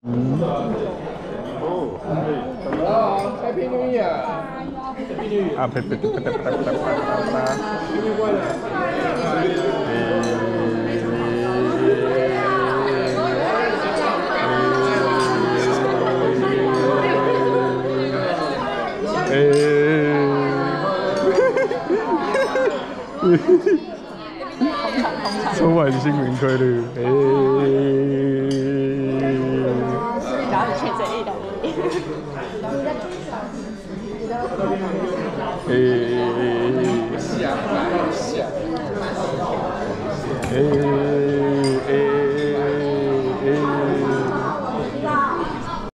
哦，Happy New Year！ 啊，呸呸呸呸呸呸呸充满新年快乐！ 然后你去这里的。 哎。